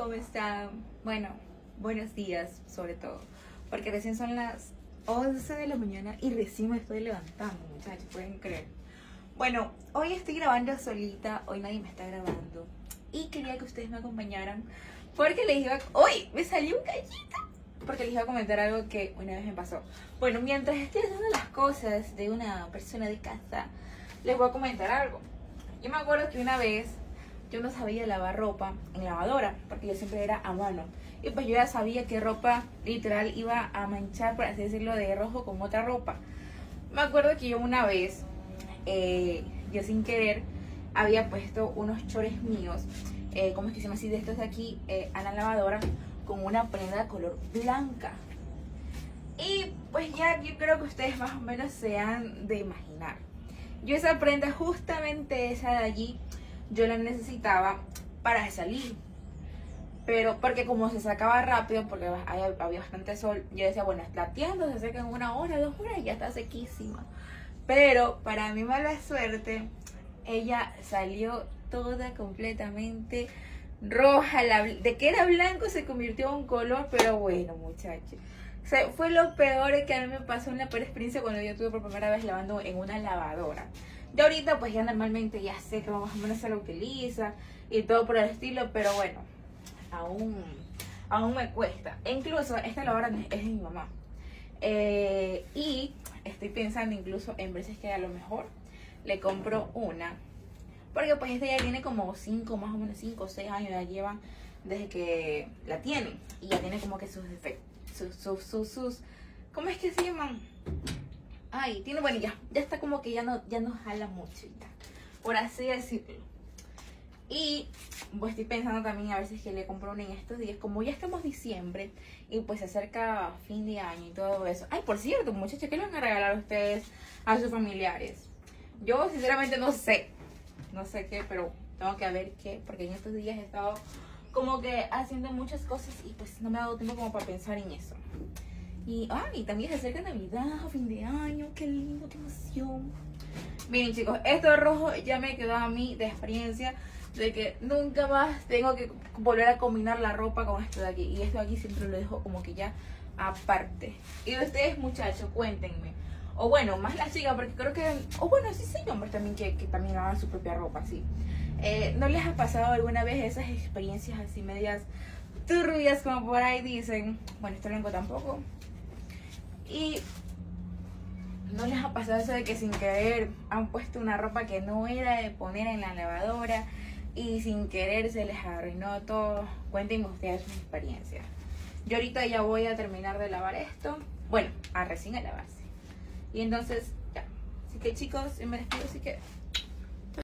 ¿cómo están? Bueno, buenos días sobre todo, porque recién son las 11 de la mañana y recién me estoy levantando, muchachos, pueden creer. Bueno, hoy estoy grabando solita, hoy nadie me está grabando y quería que ustedes me acompañaran porque les iba a... ¡Uy! Me salió un gallito. Porque les iba a comentar algo que una vez me pasó. Bueno, mientras estoy haciendo las cosas de una persona de casa, les voy a comentar algo. Yo me acuerdo que una vez yo no sabía lavar ropa en lavadora, porque yo siempre era a mano. Y pues yo ya sabía que ropa literal iba a manchar, por así decirlo, de rojo con otra ropa. Me acuerdo que yo una vez, yo sin querer, había puesto unos chores míos, ¿cómo es que se llama así? De estos de aquí, a la lavadora, con una prenda color blanca. Y pues ya yo creo que ustedes más o menos se han de imaginar. Yo esa prenda, justamente esa de allí, yo la necesitaba para salir. Pero porque como se sacaba rápido, porque había bastante sol, yo decía, bueno, la tienda se seca en 1 hora, 2 horas y ya está sequísima. Pero para mi mala suerte, ella salió toda completamente roja. De que era blanco se convirtió en un color, pero bueno, muchachos. O sea, fue lo peor que a mí me pasó, una peor experiencia cuando yo estuve por primera vez lavando en una lavadora. De ahorita pues ya normalmente ya sé que más o menos se lo utiliza y todo por el estilo, pero bueno, aún me cuesta. E incluso esta lavadora es de mi mamá. Y estoy pensando incluso en veces que a lo mejor le compro una. Porque pues esta ya tiene como más o menos 5 o 6 años ya llevan desde que la tienen. Y ya tiene como que sus defectos, sus ¿cómo es que se llaman? Ay, tiene, bueno, ya está como que ya no jala mucho ya, por así decirlo. Y pues estoy pensando también a veces que le compro una en estos días, como ya estamos diciembre y pues se acerca fin de año y todo eso. Ay, por cierto, muchachos, ¿qué le van a regalar a ustedes a sus familiares? Yo sinceramente no sé qué, pero tengo que ver qué, porque en estos días he estado como que haciendo muchas cosas y pues no me ha dado tiempo como para pensar en eso. Y también se acerca Navidad, fin de año, qué lindo, qué emoción. Miren chicos, esto rojo ya me quedó a mí de experiencia de que nunca más tengo que volver a combinar la ropa con esto de aquí. Y esto de aquí siempre lo dejo como que ya aparte. Y de ustedes muchachos, cuéntenme. O bueno, más las chicas, porque creo que... O bueno, sí hay hombres también que también lavan su propia ropa, sí. ¿No les ha pasado alguna vez esas experiencias así medias turbias como por ahí dicen? Bueno, esto lengo tampoco. Y ¿no les ha pasado eso de que sin querer han puesto una ropa que no era de poner en la lavadora y sin querer se les arruinó todo? Cuéntenme ustedes sus experiencias. Yo ahorita ya voy a terminar de lavar esto. Bueno, recién a lavarse. Y entonces, ya. Así que chicos, me despido, así que